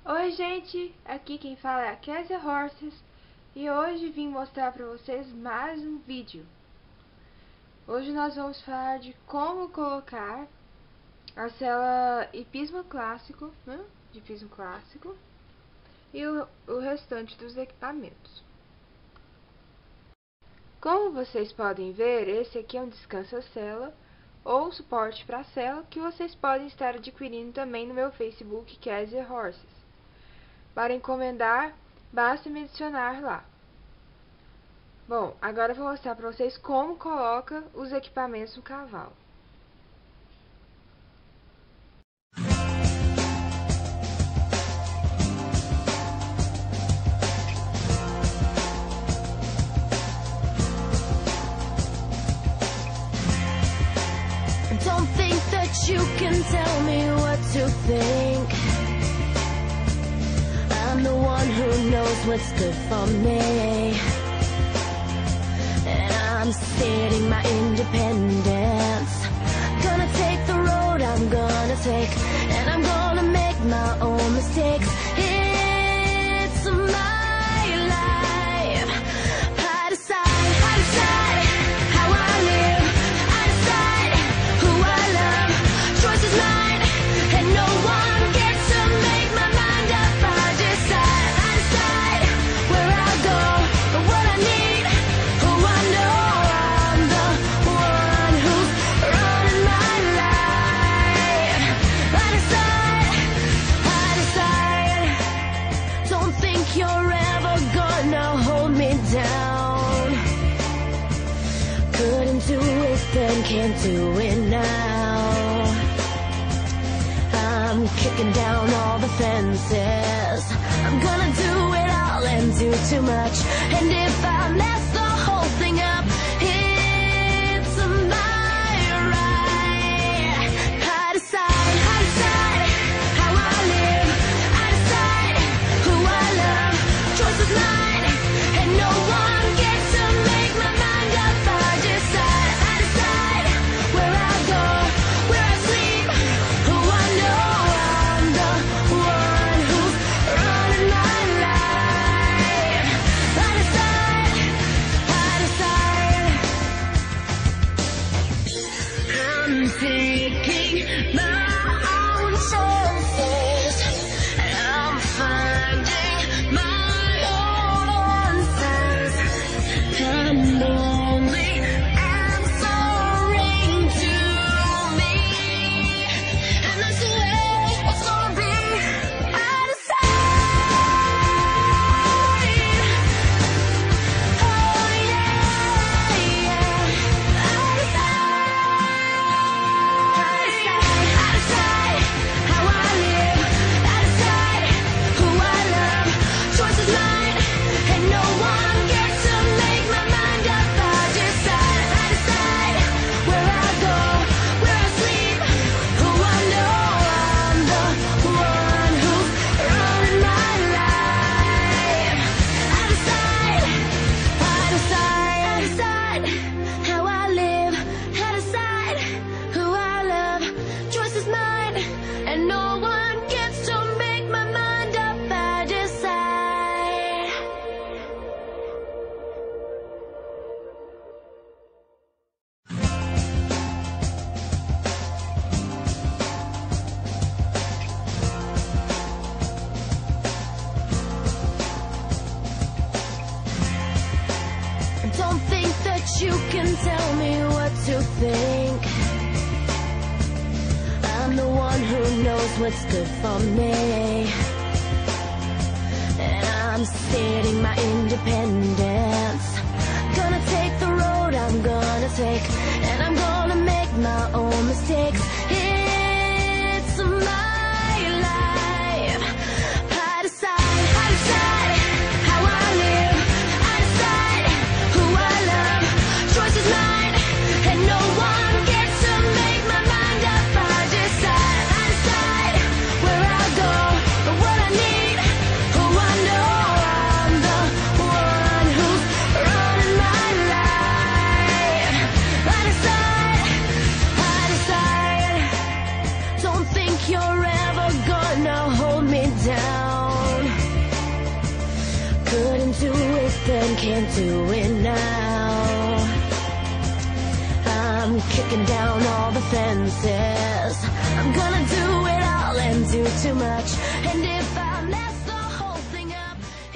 Oi gente, aqui quem fala é a Kézia Horses e hoje vim mostrar para vocês mais um vídeo. Hoje nós vamos falar de como colocar a cela hipismo clássico, de piso clássico e o restante dos equipamentos. Como vocês podem ver, esse aqui é um descansa-cela ou suporte para cela que vocês podem estar adquirindo também no meu Facebook Kézia Horses. Para encomendar, basta me adicionar lá. Bom, agora eu vou mostrar para vocês como coloca os equipamentos no cavalo. Don't think that you can tell me what to think. I'm the one who knows what's good for me, and I'm stating my independence. Gonna take the road I'm gonna take, and I'm gonna make my own mistakes. It's my life. I decide how I live. I decide who I love. Choice is mine, and no one gets to make my mind up. I decide where I go, what I need, who I know. I'm the one who's running my life. I decide. Don't think you're ever gonna hold me down. Couldn't do it then, can't do it now. I'm kicking down all the fences. I'm gonna do it all and do too much. And if I mess the whole thing up, it's my right. I decide how I live. I decide who I love. Choice is mine, and no one gets to make my mind up. I decide where I go, where I sleep, who I know. I'm the one who's running my life. I decide. I'm taking my own chances, and I'm finding my own answers. I'm only answering to me, and that's the way it's gonna be. I decide. Oh yeah, I decide how I live. I decide who I love. Choice is mine, and no one gets to make my mind up. I decide where I go, where I sleep, who I know. I'm the one who's running my life. I decide how I live. I decide who I love. Choice is mine, and no one gets to make my mind up. I decide. Don't think that you can tell me what to think. I'm the one who knows what's good for me, and I'm stating my independence. Gonna take the road I'm gonna take, and I'm gonna make my own mistakes. It's my life. I decide how I live. I decide who I love. Choice is mine, and no one gets to make my mind up. I decide where I go, what I need, who I know. I'm the one who's running my life. I decide. then can't do it now. I'm kicking down all the fences. I'm gonna do it all and do too much. And if I mess the whole thing up,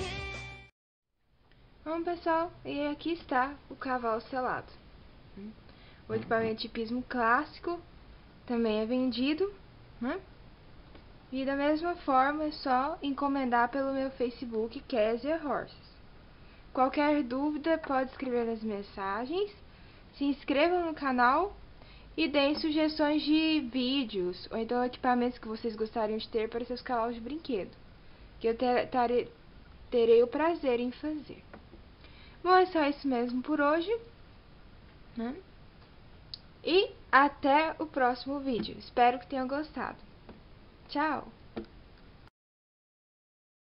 Bom, pessoal, e aqui está o cavalo selado. O equipamento de hipismo clássico também é vendido, né? E da mesma forma é só encomendar pelo meu Facebook, Kezia Horses. Qualquer dúvida pode escrever nas mensagens, se inscrevam no canal e deem sugestões de vídeos ou então equipamentos que vocês gostariam de ter para seus cavalos de brinquedo, que eu terei o prazer em fazer. Bom, é só isso mesmo por hoje, né? E até o próximo vídeo. Espero que tenham gostado. Tchau!